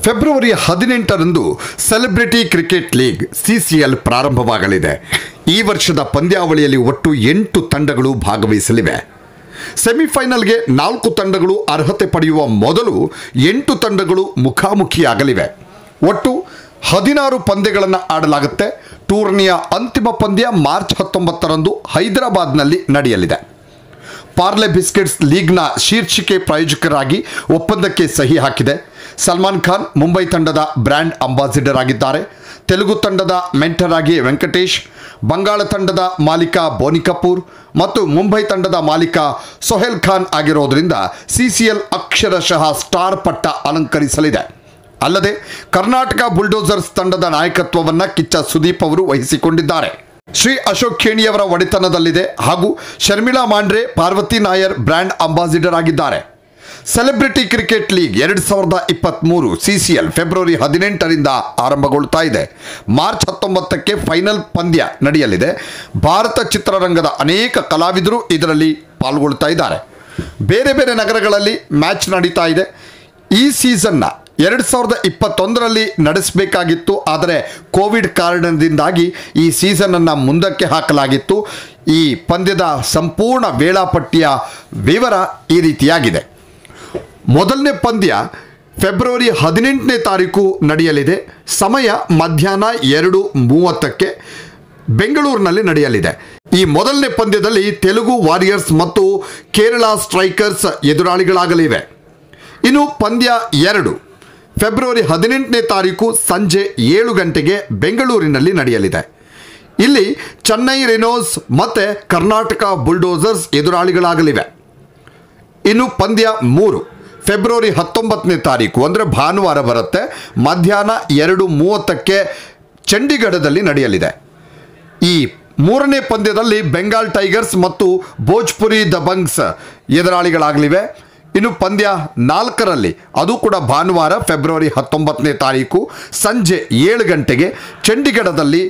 February 18ರಂದು celebrity cricket league CCL ಪ್ರಾರಂಭವಾಗಲಿದೆ. ಈ ವರ್ಷದ ಪಂದ್ಯಾವಳಿಯಲ್ಲಿ ಒಟ್ಟು 8 ತಂಡಗಳು ಭಾಗವಹಿಸಲಿವೆ. ಸೆಮಿಫೈನಲ್ಗೆ 4 ತಂಡಗಳು ಅರ್ಹತೆ ಪಡೆಯುವ ಮೊದಲು 8 ತಂಡಗಳು ಮುಖಾಮುಖಿಯಾಗಲಿವೆ. ಒಟ್ಟು 16 ಪಂದ್ಯಗಳನ್ನು ಆಡಲಾಗುತ್ತೆ. ಟೂರ್ನಿಯ ಅಂತಿಮ ಪಂದ್ಯ ಮಾರ್ಚ್ 19ರಂದು ಹೈದರಾಬಾದ್ನಲ್ಲಿ ನಡೆಯಲಿದೆ. ಪಾರ್ಲೆ ಬಿಸ್ಕೆಟ್ಸ್ ಲೀಗ್ನ ಶೀರ್ಷಿಕೆ ಪ್ರಾಯೋಜಕರಾಗಿ ಒಪ್ಪಂದಕ್ಕೆ ಸಹಿ ಹಾಕಿದೆ. ಸಲ್ಮಾನ್ ಖಾನ್ ಮುಂಬೈ ತಂಡದ ಬ್ರ್ಯಾಂಡ್ ಅಂಬಾಸಿಡರ್ ಆಗಿದ್ದಾರೆ. ತೆಲುಗು ತಂಡದ ಮೆಂಟರ್ ಆಗಿ ವೆಂಕಟೇಶ್, ಬಂಗಾಳ ತಂಡದ ಮಾಲೀಕ ಬೋನಿ ಕಪೂರ್ ಮತ್ತು ಮುಂಬೈ ತಂಡದ ಮಾಲೀಕ ಸೊಹೇಲ್ ಖಾನ್ ಆಗಿರೋದ್ರಿಂದ ಸಿಸಿಎಲ್ ಅಕ್ಷರಶಃ ಸ್ಟಾರ್ ಪಟ್ಟ ಅಲಂಕರಿಸಲಿದೆ. ಅಲ್ಲದೆ ಕರ್ನಾಟಕ ಬುಲ್ಡೋಸರ್ಸ್ ತಂಡದ ನಾಯಕತ್ವವನ್ನು ಕಿಚ್ಚ ಸುದೀಪ್ ಅವರು ವಹಿಸಿಕೊಂಡಿದ್ದಾರೆ. ಶ್ರೀ ಅಶೋಕ್ ಖೇಣಿಯವರ ಒಡೆತನದಲ್ಲಿದೆ ಹಾಗೂ ಶರ್ಮಿಳಾ ಮಾಂಡ್ರೆ, ಪಾರ್ವತಿ ನಾಯರ್ ಬ್ರ್ಯಾಂಡ್ ಅಂಬಾಸಿಡರ್ ಆಗಿದ್ದಾರೆ. Celebrity cricket league 2023 CCL February 18ರಿಂದ ಆರಂಭಗೊಳ್ತಾ ಇದೆ. ಮಾರ್ಚ್ 19ಕ್ಕೆ ಫೈನಲ್ ಪಂದ್ಯ ನಡೆಯಲಿದೆ. ಭಾರತ ಚಿತ್ರರಂಗದ ಅನೇಕ ಕಲಾವಿದರು ಇದರಲ್ಲಿ ಪಾಲ್ಗೊಳ್ತಾ ಇದ್ದಾರೆ. ಬೇರೆ ಬೇರೆ ನಗರಗಳಲ್ಲಿ ಮ್ಯಾಚ್ ನಡೀತಾ ಇದೆ. ಈ ಸೀಸನ್ನ 2021ರಲ್ಲಿ ನಡೆಸಬೇಕಾಗಿತ್ತು, ಆದರೆ ಕೋವಿಡ್ ಕಾರಣದಿಂದಾಗಿ ಈ ಸೀಸನನ್ನು ಮುಂದಕ್ಕೆ ಹಾಕಲಾಗಿತ್ತು. ಈ ಪಂದ್ಯದ ಸಂಪೂರ್ಣ ವೇಳಾಪಟ್ಟಿಯ ವಿವರ ಈ ರೀತಿಯಾಗಿದೆ. ಮೊದಲನೇ ಪಂದ್ಯ ಫೆಬ್ರವರಿ 18ನೇ ತಾರೀಕು ನಡೆಯಲಿದೆ. ಸಮಯ ಮಧ್ಯಾಹ್ನ 2:30ಕ್ಕೆ ಬೆಂಗಳೂರಿನಲ್ಲಿ ನಡೆಯಲಿದೆ. ಈ ಮೊದಲನೇ ಪಂದ್ಯದಲ್ಲಿ ತೆಲುಗು ವಾರಿಯರ್ಸ್ ಮತ್ತು ಕೇರಳ ಸ್ಟ್ರೈಕರ್ಸ್ ಎದುರಾಳಿಗಳಾಗಲಿವೆ. ಇನ್ನು ಪಂದ್ಯ 2 ಫೆಬ್ರವರಿ 18ನೇ ತಾರೀಕು ಸಂಜೆ 7 ಗಂಟೆಗೆ ಬೆಂಗಳೂರಿನಲ್ಲಿ ನಡೆಯಲಿದೆ. ಇಲ್ಲಿ ಚೆನ್ನೈ ರೆನೋಸ್ ಮತ್ತು ಕರ್ನಾಟಕ ಬುಲ್ಡೋಸರ್ಸ್ ಎದುರಾಳಿಗಳಾಗಲಿವೆ. ಇನ್ನು ಪಂದ್ಯ 3 ಫೆಬ್ರವರಿ 19ನೇ ತಾರೀಕು ಅಂದರೆ ಭಾನುವಾರ ಬರುತ್ತೆ. ಮಧ್ಯಾಹ್ನ 2:30ಕ್ಕೆ ಚಂಡೀಗಢದಲ್ಲಿ ನಡೆಯಲಿದೆ. ಈ ಮೂರನೇ ಪಂದ್ಯದಲ್ಲಿ ಬೆಂಗಾಲ್ ಟೈಗರ್ಸ್ ಮತ್ತು ಭೋಜ್ಪುರಿ ದಬಂಗ್ಸ್ ಎದುರಾಳಿಗಳಾಗಲಿವೆ. ಇನ್ನು ಪಂದ್ಯ 4ರಲ್ಲಿ ಅದು ಕೂಡ ಭಾನುವಾರ ಫೆಬ್ರವರಿ 19ನೇ ತಾರೀಕು ಸಂಜೆ 7 ಗಂಟೆಗೆ ಚಂಡೀಗಢದಲ್ಲಿ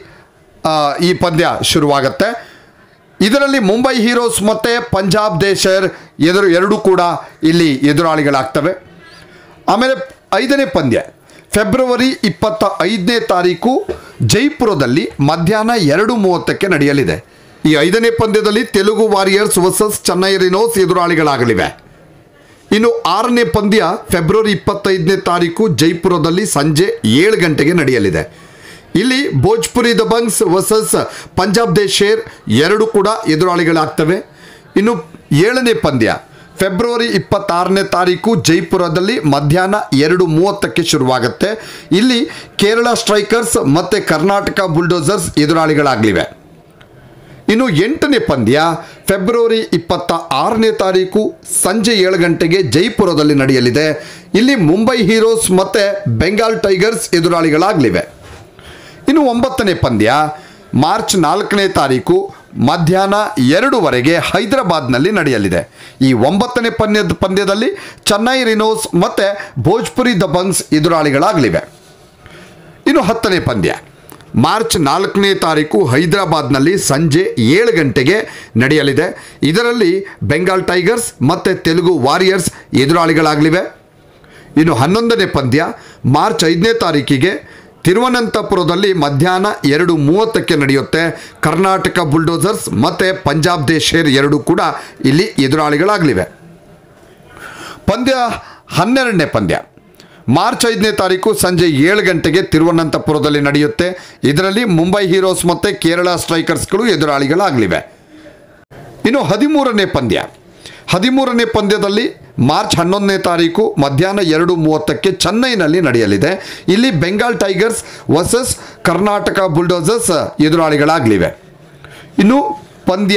ಈ ಪಂದ್ಯ ಶುರುವಾಗುತ್ತೆ. ಇದರಲ್ಲಿ ಮುಂಬೈ ಹೀರೋಸ್ ಮತ್ತು ಪಂಜಾಬ್ ದೇಶರ್ ಎರಡೂ ಕೂಡ ಇಲ್ಲಿ ಎದುರಾಳಿಗಳಾಗ್ತವೆ. ಆಮೇಲೆ 5ನೇ ಪಂದ್ಯ ಫೆಬ್ರವರಿ 25ನೇ ತಾರೀಕು ಜೈಪುರದಲ್ಲಿ ಮಧ್ಯಾಹ್ನ 2:30ಕ್ಕೆ ನಡೆಯಲಿದೆ. ಈ 5ನೇ ಪಂದ್ಯದಲ್ಲಿ Telugu Warriors versus Chennai Rhinos ಎದುರಾಳಿಗಳಾಗಲಿವೆ. ಇನ್ನು 6ನೇ ಪಂದ್ಯ ಫೆಬ್ರವರಿ 25ನೇ ತಾರೀಕು ಜೈಪುರದಲ್ಲಿ ಸಂಜೆ 7 ಗಂಟೆಗೆ ನಡೆಯಲಿದೆ. ಇಲ್ಲಿ ಭೋಜ್ಪುರಿ ದಬಂಗ್ಸ್ ವರ್ಸಸ್ ಪಂಜಾಬ್ ದೇಶರ್ ಎರಡೂ ಕೂಡ ಎದುರಾಳಿಗಳಾಗ್ತವೆ. ಇನ್ನು 7ನೇ ಪಂದ್ಯ ಫೆಬ್ರವರಿ 26ನೇ ತಾರೀಕು ಜೈಪುರದಲ್ಲಿ ಮಧ್ಯಾಹ್ನ 2:30ಕ್ಕೆ ಶುರುವಾಗುತ್ತೆ. ಇಲ್ಲಿ ಕೇರಳ ಸ್ಟ್ರೈಕರ್ಸ್ ಮತ್ತು ಕರ್ನಾಟಕ ಬುಲ್ಡೋಸರ್ಸ್ ಎದುರಾಳಿಗಳಾಗಲಿವೆ. ಇನ್ನು 8ನೇ ಪಂದ್ಯ ಫೆಬ್ರವರಿ 26ನೇ ತಾರೀಕು ಸಂಜೆ 7 ಗಂಟೆಗೆ ಜೈಪುರದಲ್ಲಿ ನಡೆಯಲಿದೆ. ಇಲ್ಲಿ ಮುಂಬೈ ಹೀರೋಸ್ ಮತ್ತು ಬೆಂಗಾಲ್ ಟೈಗರ್ಸ್ ಎದುರಾಳಿಗಳಾಗಲಿವೆ. ಇನ್ನು 9ನೇ ಪಂದ್ಯ ಮಾರ್ಚ್ 4ನೇ ತಾರೀಕು ಮಧ್ಯಾಹ್ನ 2:00ವರೆಗೆ ಹೈದರಾಬಾದ್ನಲ್ಲಿ ನಡೆಯಲಿದೆ. ಈ 9ನೇ ಪಂದ್ಯದಲ್ಲಿ ಚೆನ್ನೈ ರೆನೋಸ್ ಮತ್ತು ಭೋಜ್ಪುರಿ ದಬಂಗ್ಸ್ ಎದುರಾಳಿಗಳಾಗಲಿವೆ. ಇನ್ನು 10ನೇ ಪಂದ್ಯ ಮಾರ್ಚ್ 4ನೇ ತಾರೀಕು ಹೈದರಾಬಾದ್ನಲ್ಲಿ ಸಂಜೆ 7 ಗಂಟೆಗೆ ನಡೆಯಲಿದೆ. ಇದರಲ್ಲಿ ಬೆಂಗಾಲ್ ಟೈಗರ್ಸ್ ಮತ್ತು ತೆಲುಗು ವಾರಿಯರ್ಸ್ ಎದುರಾಳಿಗಳಾಗಲಿವೆ. ಇನ್ನು 11ನೇ ಪಂದ್ಯ ಮಾರ್ಚ್ 5ನೇ ತಾರೀಕಿಗೆ ತಿರುವನಂತಪುರದಲ್ಲಿ ಮಧ್ಯಾಹ್ನ 2:30ಕ್ಕೆ ನಡೆಯುತ್ತೆ. ಕರ್ನಾಟಕ ಬುಲ್ಡೋಸರ್ಸ್ ಮತ್ತು ಪಂಜಾಬ್ ದೇಶರ್ ಎರಡೂ ಕೂಡ ಇಲ್ಲಿ ಎದುರಾಳಿಗಳಾಗಲಿವೆ. ಪಂದ್ಯ 12ನೇ ಪಂದ್ಯ ಮಾರ್ಚ್ 5ನೇ ತಾರೀಕು ಸಂಜೆ 7 ಗಂಟೆಗೆ ತಿರುವನಂತಪುರದಲ್ಲಿ ನಡೆಯುತ್ತೆ. ಇದರಲ್ಲಿ ಮುಂಬೈ ಹೀರೋಸ್ ಮತ್ತು ಕೇರಳ ಸ್ಟ್ರೈಕರ್ಸ್ಗಳು ಎದುರಾಳಿಗಳಾಗಲಿವೆ. ಇನ್ನು 13ನೇ ಪಂದ್ಯದಲ್ಲಿ ಮಾರ್ಚ್ 11ನೇ ತಾರೀಕು ಮಧ್ಯಾಹ್ನ 2:30ಕ್ಕೆ ಚೆನ್ನೈನಲ್ಲಿ ನಡೆಯಲಿದೆ. ಇಲ್ಲಿ Bengal Tigers versus Karnataka Bulldozers ಎದುರಾಳಿಗಳಾಗಲಿವೆ. ಇನ್ನು ಪಂದ್ಯ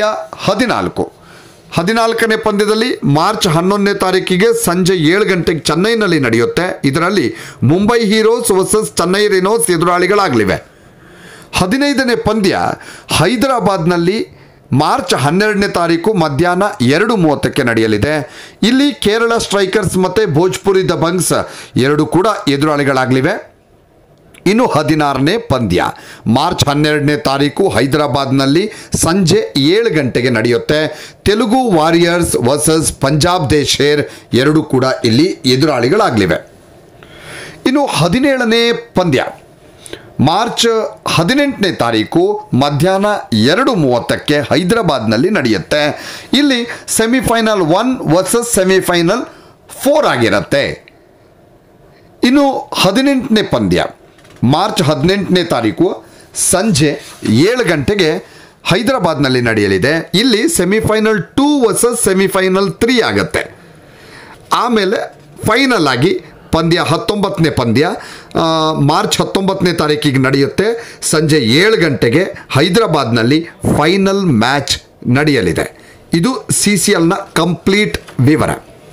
14ನೇ ಪಂದ್ಯದಲ್ಲಿ ಮಾರ್ಚ್ 11ನೇ ತಾರೀಕಿಗೆ ಸಂಜೆ 7 ಗಂಟೆಗೆ ಚೆನ್ನೈನಲ್ಲಿ ನಡೆಯುತ್ತೆ. ಇದರಲ್ಲಿ Mumbai Heroes versus Chennai Rhinos ಎದುರಾಳಿಗಳಾಗಲಿವೆ. 15ನೇ ಪಂದ್ಯ ಹೈದರಾಬಾದ್ನಲ್ಲಿ ಮಾರ್ಚ್ 12ನೇ ತಾರೀಕು ಮಧ್ಯಾಹ್ನ 2:30ಕ್ಕೆ ನಡೆಯಲಿದೆ. ಇಲ್ಲಿ ಕೇರಳ ಸ್ಟ್ರೈಕರ್ಸ್ ಮತ್ತು ಭೋಜ್ಪುರಿ ದಬಂಗ್ಸ್ ಎರಡೂ ಕೂಡ ಎದುರಾಳಿಗಳಾಗಲಿವೆ. ಇನ್ನು 16ನೇ ಪಂದ್ಯ ಮಾರ್ಚ್ 12ನೇ ತಾರೀಕು ಹೈದರಾಬಾದ್ನಲ್ಲಿ ಸಂಜೆ 7 ಗಂಟೆಗೆ ನಡೆಯುತ್ತೆ. ತೆಲುಗು ವಾರಿಯರ್ಸ್ ವರ್ಸಸ್ ಪಂಜಾಬ್ ದೇಶರ್ ಎರಡೂ ಕೂಡ ಇಲ್ಲಿ ಎದುರಾಳಿಗಳಾಗಲಿವೆ. ಇನ್ನು 17ನೇ ಪಂದ್ಯ ಮಾರ್ಚ್ 18ನೇ ತಾರೀಕು ಮಧ್ಯಾಹ್ನ 2:30ಕ್ಕೆ ಹೈದರಾಬಾದ್ನಲ್ಲಿ ನಡೆಯುತ್ತೆ. ಇಲ್ಲಿ ಸೆಮಿಫೈನಲ್ 1 ವರ್ಸಸ್ ಸೆಮಿಫೈನಲ್ 4 ಆಗಿರುತ್ತೆ. ಇನ್ನು 18ನೇ ಪಂದ್ಯ ಮಾರ್ಚ್ 18ನೇ ತಾರೀಕು ಸಂಜೆ 7 ಗಂಟೆಗೆ ಹೈದರಾಬಾದ್ನಲ್ಲಿ ನಡೆಯಲಿದೆ. ಇಲ್ಲಿ ಸೆಮಿಫೈನಲ್ 2 ವರ್ಸಸ್ ಸೆಮಿಫೈನಲ್ 3 ಆಗುತ್ತೆ. ಆಮೇಲೆ ಫೈನಲ್ ಆಗಿ ಪಂದ್ಯ 19ನೇ ಪಂದ್ಯ ಮಾರ್ಚ್ 19ನೇ ತಾರೀಕಿಗೆ ನಡೆಯುತ್ತೆ. ಸಂಜೆ 7 ಗಂಟೆಗೆ ಹೈದರಾಬಾದ್ನಲ್ಲಿ ಫೈನಲ್ ಮ್ಯಾಚ್ ನಡೆಯಲಿದೆ. ಇದು CCLನ ಕಂಪ್ಲೀಟ್ ವಿವರ.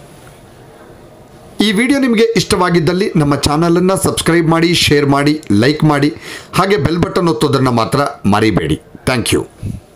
ಈ ವಿಡಿಯೋ ನಿಮಗೆ ಇಷ್ಟವಾಗಿದ್ದಲ್ಲಿ ನಮ್ಮ ಚಾನಲನ್ನು ಸಬ್ಸ್ಕ್ರೈಬ್ ಮಾಡಿ, ಶೇರ್ ಮಾಡಿ, ಲೈಕ್ ಮಾಡಿ, ಹಾಗೆ ಬೆಲ್ ಬಟನ್ ಒತ್ತೋದನ್ನು ಮಾತ್ರ ಮರಿಬೇಡಿ. Thank you.